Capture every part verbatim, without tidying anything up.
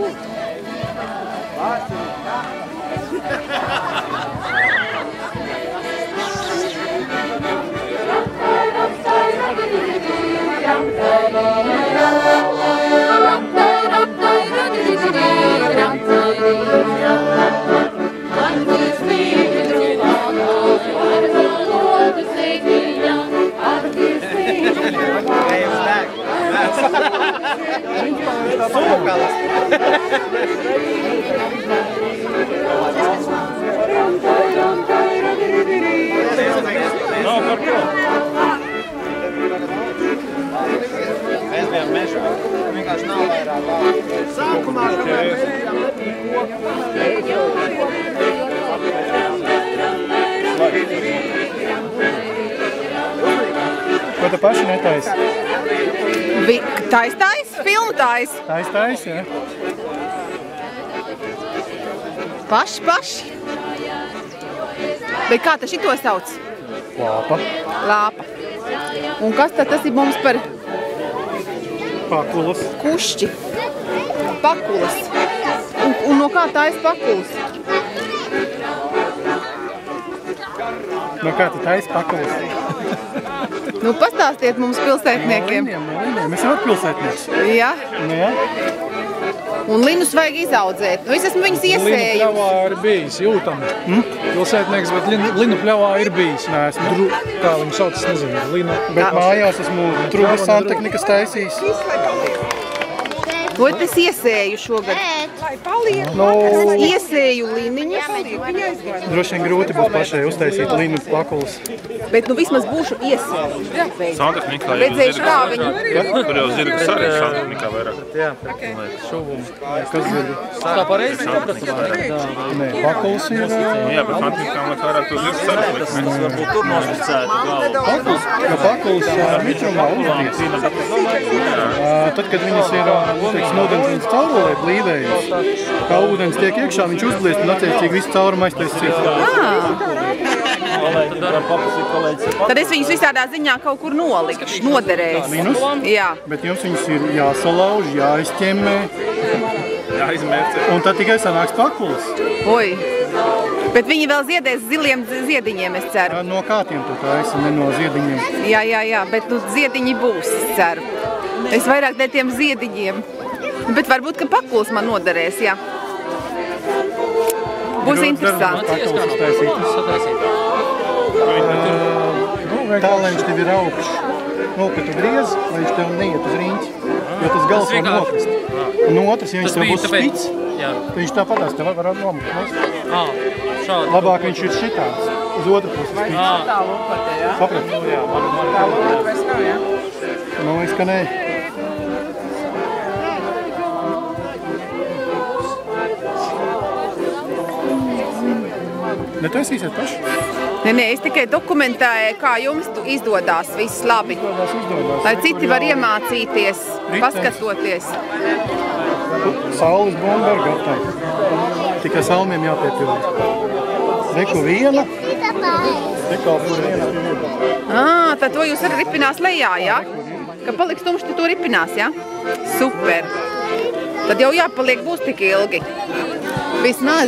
Mēs bijām mežā, vienkārši nav vairāk vārdu. Sākumā Ko tu paši netaisi? Tais, tais, filmu tais. Tais, tais, jā. Paši, paši. Bet kā tas šito sauc? Lāpa. Lāpa. Un kas tad tas ir mums par Pakulas. kušķi? Pakulas. Un, un no kā tā ir pakulas? No kā tu taisi pakulas? Nu, pastāstiet mums pilsētniekiem. No liniem, no liniem. Mēs jau pilsētnieks. Jā. Nu, jā. Un linus vajag izaudzēt. Nu, es esmu viņas iesējusi. Linu pļavā ir bijis, jūtami. Mm? Pilsētnieks, bet linu, linu pļavā ir bijis. Nē, esmu. Dru, kā viņi sauc, es nezinu. Linu. Bet mājās esmu trūgas santehnikas taisījis. Ko es iesēju šogad? Nu, Iesēju liniņas. droši vien grūti būs pašai uztaisīt linu pakulas. Bet nu vismaz būšu iesēju. Santehnikā jau Redzējuši, kā viņi. Tur jau zirgas arī santehnikā vairāk. Jā, šuvumu. Kas zirga? Tā pareizi sapratu? Nē, pakulas ir... Jā, bet santehnikā man vairāk to zirgas arī. Tas varbūt tur nospicētu galvu. Pakulas, jo pakulas mitrumā uzbrīst. Tad, kad viņas ir, teiksim, ūdens viņas caurulē blīvējas, kā ūdens tiek iekšā, viņš uzbliest un attiecīgi visu caurumu aiztaisīt. Tad es viņus visādā ziņā kaut kur nolikšu, noderēs. Linus? Jā. Bet jums viņas ir jāsalauž, jāizķemmē. Jāizmērcē. Un tad tikai sanāks pakulas. Oi. Bet viņi vēl ziedēs ziliem ziediņiem, es ceru. No kātiem tu taisi, ne no ziediņiem. Jā, jā, jā, bet nu ziediņi būs, es ceru. Es vairāk dēļ tiem ziediņiem. Bet varbūt, ka pakulas man noderēs, jā. Būs interesanti. Pakulas taisīt. Tā, lai viņš tev ir augšs. Nu, kad tu griez, lai viņš tev neiet uz riņķi. Jo tas gals var nokrist. Un otrs, ja viņš tev būs spits, tad viņš tāpatās tev var nomukt. Labāk viņš ir šitāds, uz otru pusi spits. Saprat? Man liekas, ka nē. Netaisīsiet paši? Nē, nē, es tikai dokumentēju, kā jums izdodās viss labi. Lai citi var iemācīties, paskatoties. Saules bomba ir gatava. Tikai salmiem jāpiepilda. Reku viena. Reku viena. Ā, tad to jūs arī ripinās lejā, jā? Ka paliks tumšs, tu to ripinās, jā? Super. Tad jau jāpaliek būs tik ilgi. Vismaz.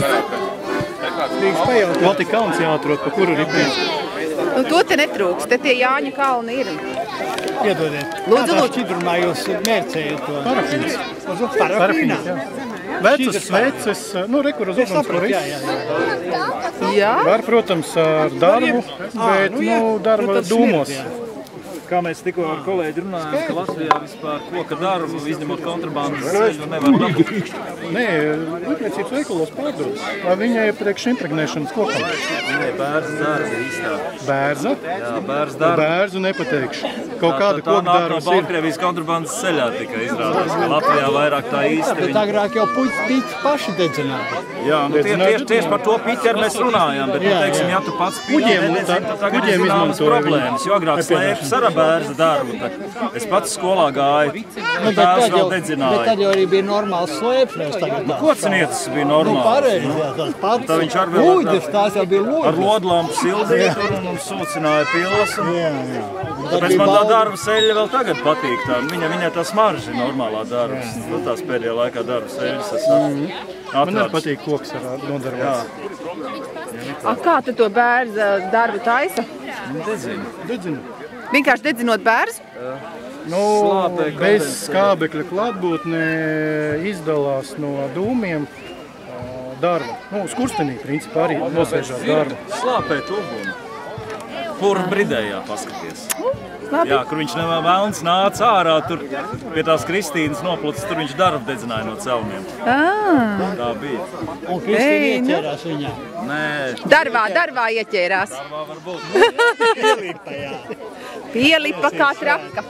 Vēl tik kalns jāatrod, pa kuru ripināt. Nu, to te netrūks, te tie Jāņu kalni ir. Piedodiet. Lūdzu, Kādā lūdzu. šķidrumā jūs mērcējat to? Parafīns. Parafīnā? Vecas sveces, nu, rekur uz uguns, kur viss. Jā? Var, protams, ar darbu, bet, nu, darba dūmos. Kā mēs tikko ar kolēģi runājām, ka Latvijā vispār koka darbu, izņemot kontrabandas ceļu, nevar dabūt. Nē, rūpniecības veikalos pārdodas. Vai viņai ir priekš impregnēšanas kokam? Nē, bērns darba ir īstāk. Bērza? Jā, bērns darba. Bērzu nepateikšu. Kaut kāda Tā koka nāk no darbs ir. Baltkrievijas kontrabandas ceļā tikai izrādās, ka Latvijā vairāk tā īsti Bet agrāk jau puķi pīķi paši dedzināja. Jā, nu tie, tieši, tieši par to piķeri mēs runājām, bet, nu, teiksim, ja tu pats piķi nededzini, tad tagad ir zināmas problēmas, jo agrāk slēpes ar bērza darbu. Es pats skolā gāju, nu, tās vēl dedzināja. Bet tad jau arī bija normāls slēpšņs tagad. Nu, kocinietis bija normāls. Nu, pareizi, jā, tas pats. Tā viņš ar vēl lūdis, tās jau bija lūdis. Ar lodlampu sildīja tur un mums sūcināja pilas. Un... Jā, jā. Tāpēc man tā darba seļa vēl tagad patīk. Tā. Viņa, viņai tā smarža normālā darbas. Nu, tās pēdējā laikā darba seļas es mm. Man arī patīk koks ar nodarbās. A, kā tu to bērza darbu taisa? Dedzinu. Dedzinu. Vienkārši dedzinot bērzu? Nu, bez skābekļa klātbūtne izdalās no dūmiem darba. Nu, skurstenī, principā, arī nosēžās darba. Slāpēt uguni. Pura bridējā paskaties. Labi. Jā, kur viņš nevā vēlns nāca ārā, tur pie tās Kristīnas noplūcis, tur viņš darbu dedzināja no celmiem. Ah. Tā bija. Un Kristīna ieķērās viņā. Nē. Darbā, darbā ieķērās. Darbā varbūt. Pielipa, jā. Pielipa kā traka.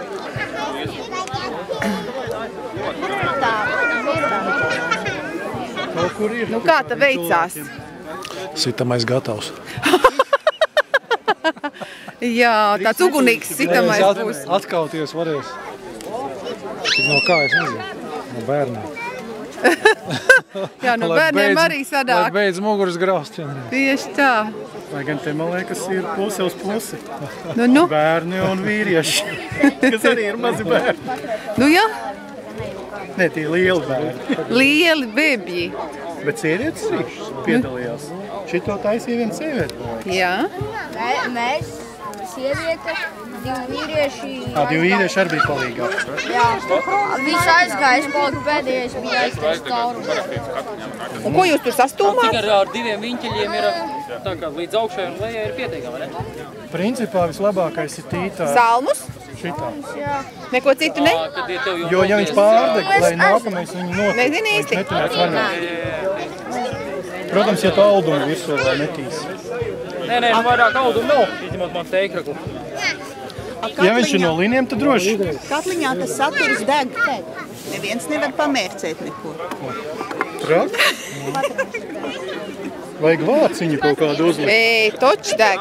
Kaut kur ir. Nu kā ta veicās? Sitamais gatavs. Jā, tāds ugunīgs sitamais būs. Atkauties varēs. Tik no kā es nezinu. No bērniem. Jā, no bērniem arī sadāk. Lai beidz muguras graust. Tieši tā. Lai gan te, man liekas, ir pusi uz pusi. Nu, nu. Bērni un vīrieši, kas arī ir mazi bērni. Nu, jā. Nē, tie lieli bērni. Lieli bebji. Bet sievietes arī piedalījās. Šito taisīja viena sieviete. Jā. Mēs, sieviete, divi vīrieši. Ā, divi vīrieši arī bija palīgā. Jā, viņš aizgāja, es paliku pēdējais, bija aiztais caurumu. Un ko jūs tur sastūmāt? Tikai ar diviem viņķeļiem ir tā kā līdz augšai un lejai ir pietiekami, ne? Principā vislabākais ir tītā. Salmus? Šitā. Neko citu ne? Jo, ja viņš pārdeg, lai nākamais viņu notiek, Nezinu īsti. viņš neturēs vaļā. Protams, ja tu aldumu virsū vai metīs. Nē, nē, nu vairāk aldumu nav, izņemot man teikraklu. Ja viņš ir no liniem, tad droši. Katliņā tas saturs deg. Neviens nevar pamērcēt neko. Trak? Vajag vāciņu kaut kādu uzlikt. Ei, toč deg.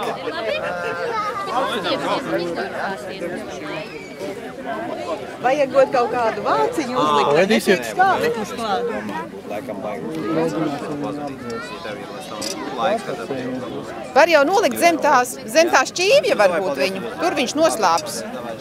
Vajag got kaut kādu vāciņu uzlikt, lai Laidīsiet. netiek skābeklis klāt. Var jau nolikt zem tās, zem tās šķīvja varbūt viņu. Tur viņš noslāps.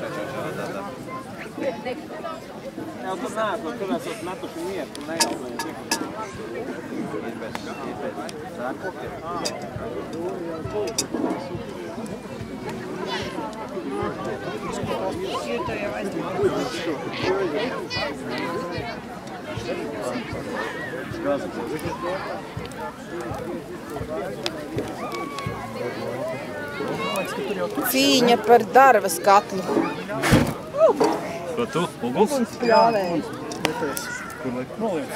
Cīņa par darvas katlu. Ko tu? Uguns? Spļāvēji. Kur liek? Noliec.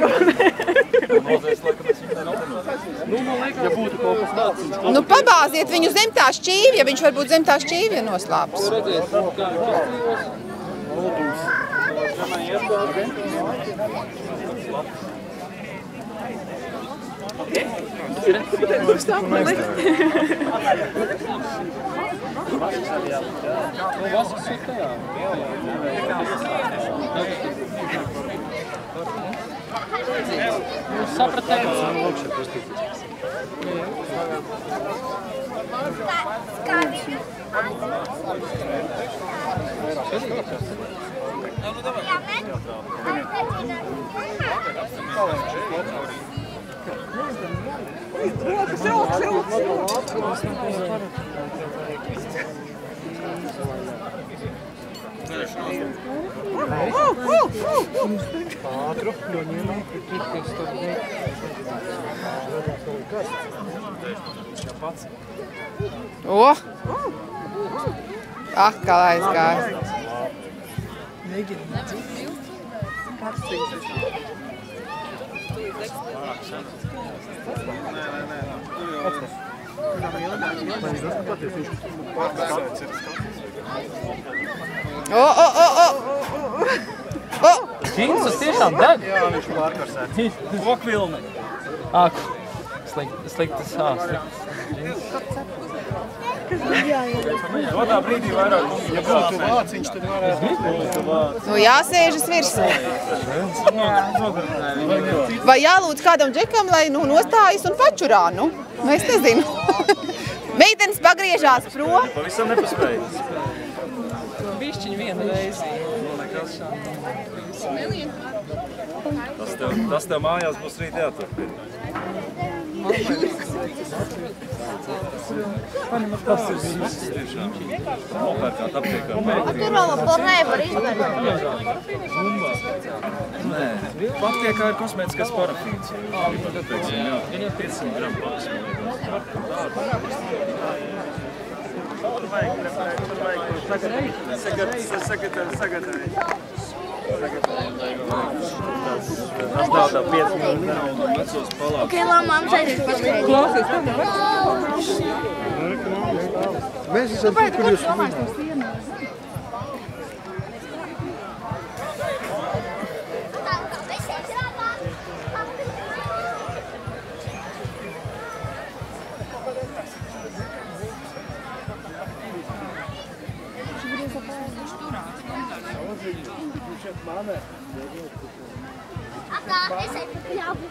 Ja būtu kaut kas tāds. Nu, pabāziet viņu zem tā šķīvja, viņš varbūt zem tā šķīvja noslāps. Rokas, rokas, rokas. Ātru, jo ņemam, ka tur kas tad ne. O! Ah, kā aizgāja. O, o, o, o! O! Džins, tas tiešām deg? Jā, viņš pārkarsē. Kokvilni. Ak, sliktas, ā, sliktas džins. Dodā brīdī vairāk mums Ja būtu vāciņš, tad varētu Nu jāsēžas virsū. Vai jālūdz kādam džekam, lai nu nostājas un pačurā, nu? Nu, es nezinu. Meitenes pagriežās prom. Pavisam nepaspējas. Bišķiņ viena reizi. Tas tev, tas tev mājās būs rīt jāturpina. Tas ir viss tiešām. Nopērkāt aptiekā. Tur vēl pornē var izvērt. Nē, aptiekā ir kosmētiskais parafīns. Jā, piecsimt gramu paks. Tur vajag, tur vajag. Sagatavēt, sagatavēt. Tas nav tā pieci minūtes vecos palātus. Ok, labi, mamma aizies paskaidīt. Klausies, tā Mēs esam tur, kur jūs runājat. Atā, es eju pļāvu.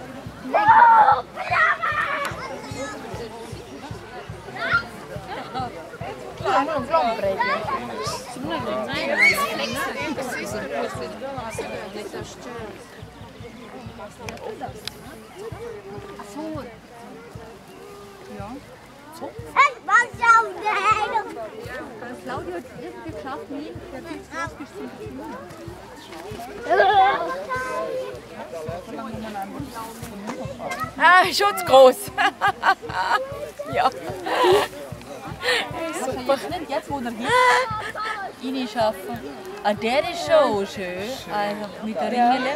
Es pazaudēju! Claudio hat jetzt geschafft, nie, der hat jetzt rausgestimmt. Ah, Schutzgroß. Ja. Super. Jetzt, wo er hier reinschaffen. Ah, der ist schon schön. Also mit der Ringele.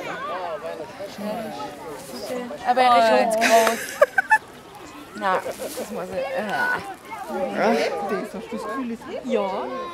Aber er ist schutzgroß. Nein, das muss ich. Äh. Ja, das hast du das Gefühl, es hilft? Ja.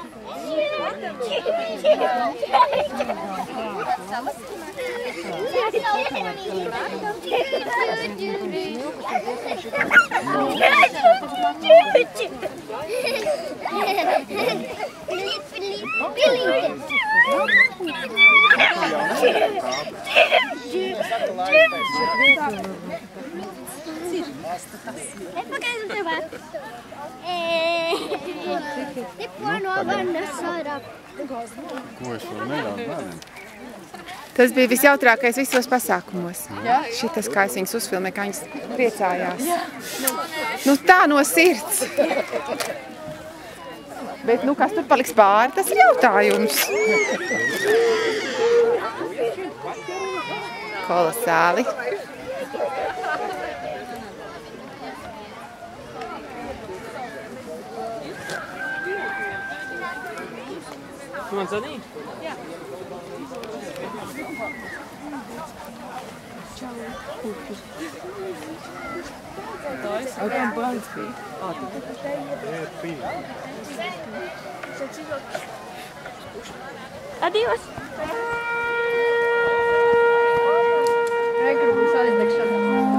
Tas bija visjautrākais visos pasākumos. Šitas, kā es viņas uzfilmēju, kā viņas priecājās. Nu tā no sirds. Bet, nu, kas tur paliks pāri, tas ir jautājums. Kolosāli. Tu man zvanīji? Jā. A tam bērns bija? Adios! Negribu būs aizdegšana.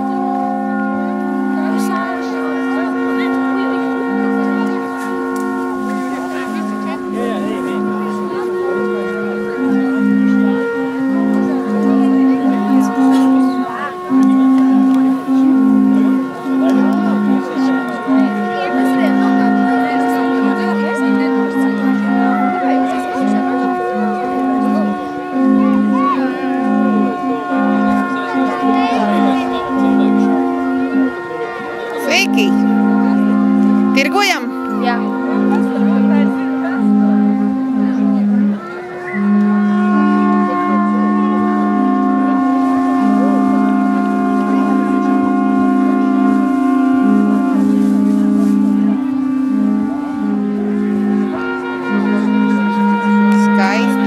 Sveiki! Tirgojam? Jā. Skaisti.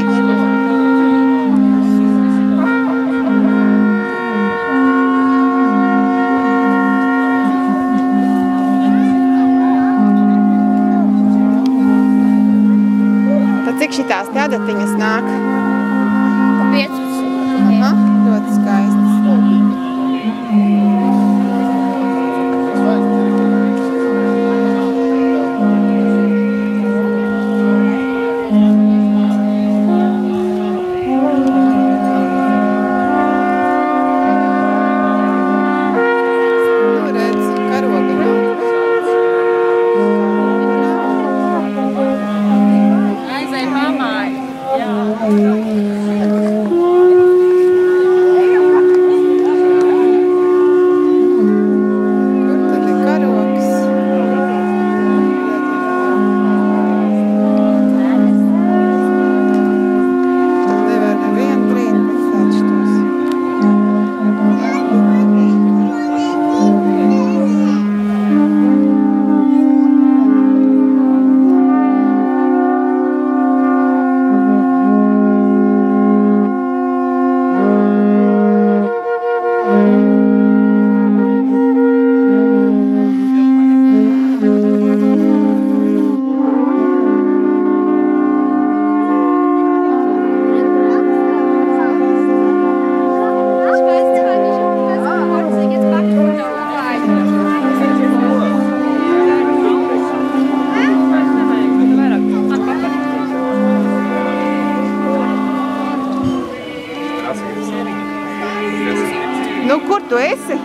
Nu, kur tu esi?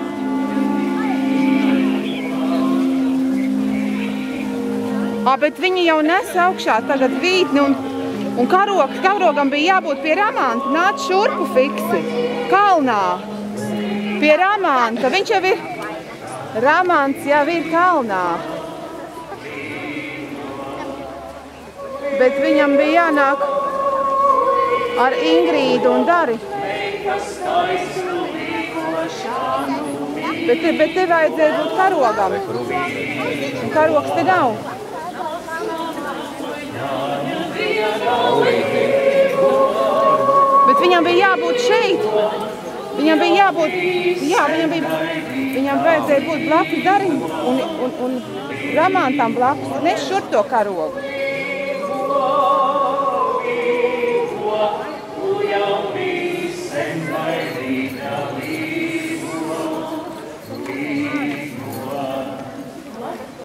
Ā, bet viņi jau nes augšā tagad vītni un, un karogs, karogam bija jābūt pie Ramanta. Nāc šurpu fiksi, kalnā. Pie Ramanta, viņš jau ir, Ramants jau ir kalnā. Bet viņam bija jānāk ar Ingrīdu un Dari. Bet te, bet te vajadzēja būt karogam. Un karogs te nav. Bet viņam bija jābūt šeit. Viņam bija jābūt, jā, viņam bija, viņam vajadzēja būt blakus Darim un, un, un Ramantam blakus. Nes šur to karogu.